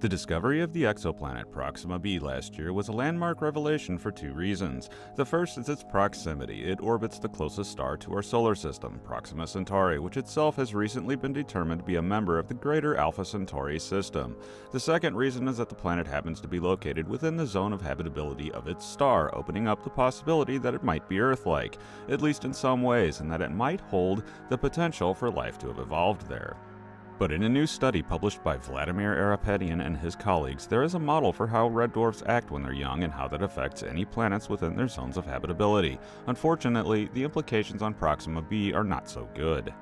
The discovery of the exoplanet Proxima B last year was a landmark revelation for two reasons. The first is its proximity. It orbits the closest star to our solar system, Proxima Centauri, which itself has recently been determined to be a member of the greater Alpha Centauri system. The second reason is that the planet happens to be located within the zone of habitability of its star, opening up the possibility that it might be Earth-like, at least in some ways, and that it might hold the potential for life to have evolved there. But in a new study published by Vladimir Arapetian and his colleagues, there is a model for how red dwarfs act when they're young and how that affects any planets within their zones of habitability. Unfortunately, the implications on Proxima B are not so good.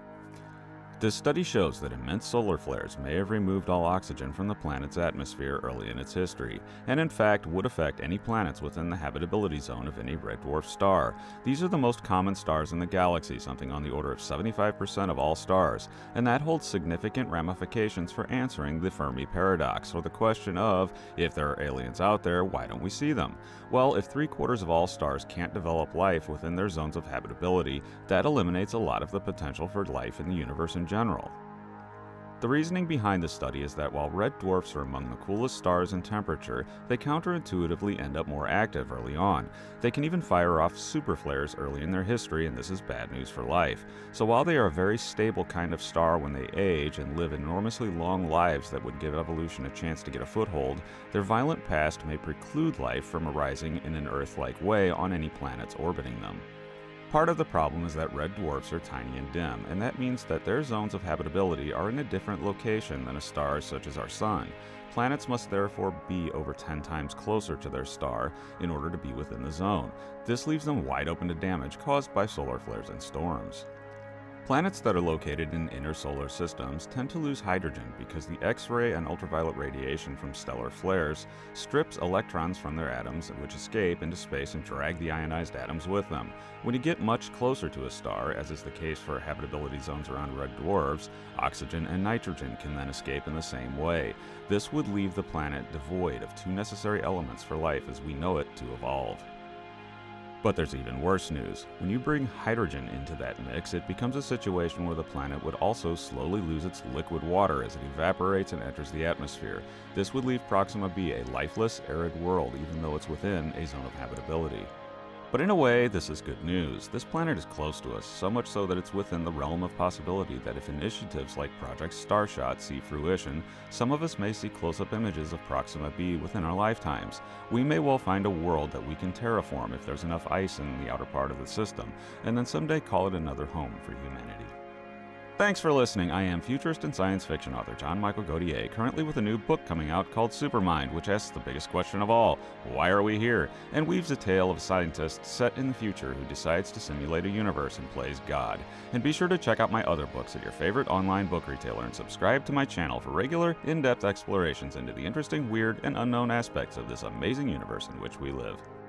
This study shows that immense solar flares may have removed all oxygen from the planet's atmosphere early in its history, and in fact would affect any planets within the habitability zone of any red dwarf star. These are the most common stars in the galaxy, something on the order of 75% of all stars, and that holds significant ramifications for answering the Fermi paradox, or the question of, if there are aliens out there, why don't we see them? Well, if 3/4 of all stars can't develop life within their zones of habitability, that eliminates a lot of the potential for life in the universe in general. The reasoning behind this study is that while red dwarfs are among the coolest stars in temperature, they counterintuitively end up more active early on. They can even fire off super flares early in their history, and this is bad news for life. So while they are a very stable kind of star when they age and live enormously long lives that would give evolution a chance to get a foothold, their violent past may preclude life from arising in an Earth-like way on any planets orbiting them. Part of the problem is that red dwarfs are tiny and dim, and that means that their zones of habitability are in a different location than a star such as our Sun. Planets must therefore be over 10 times closer to their star in order to be within the zone. This leaves them wide open to damage caused by solar flares and storms. Planets that are located in inner solar systems tend to lose hydrogen because the X-ray and ultraviolet radiation from stellar flares strips electrons from their atoms, which escape into space and drag the ionized atoms with them. When you get much closer to a star, as is the case for habitability zones around red dwarfs, oxygen and nitrogen can then escape in the same way. This would leave the planet devoid of two necessary elements for life as we know it to evolve. But there's even worse news. When you bring hydrogen into that mix, it becomes a situation where the planet would also slowly lose its liquid water as it evaporates and enters the atmosphere. This would leave Proxima B a lifeless, arid world, even though it's within a zone of habitability. But in a way, this is good news. This planet is close to us, so much so that it's within the realm of possibility that if initiatives like Project Starshot see fruition, some of us may see close-up images of Proxima B within our lifetimes. We may well find a world that we can terraform if there's enough ice in the outer part of the system, and then someday call it another home for humanity. Thanks for listening. I am futurist and science fiction author John Michael Gauthier, currently with a new book coming out called Supermind, which asks the biggest question of all, why are we here? And weaves a tale of a scientist set in the future who decides to simulate a universe and plays God. And be sure to check out my other books at your favorite online book retailer and subscribe to my channel for regular, in-depth explorations into the interesting, weird, and unknown aspects of this amazing universe in which we live.